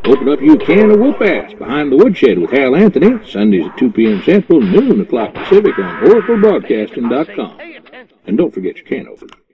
Open up you can of whoop-ass behind the Woodshed with Hal Anthony, Sundays at 2 p.m. Central, noon o'clock Pacific on OracleBroadcasting.com. And don't forget your can opener.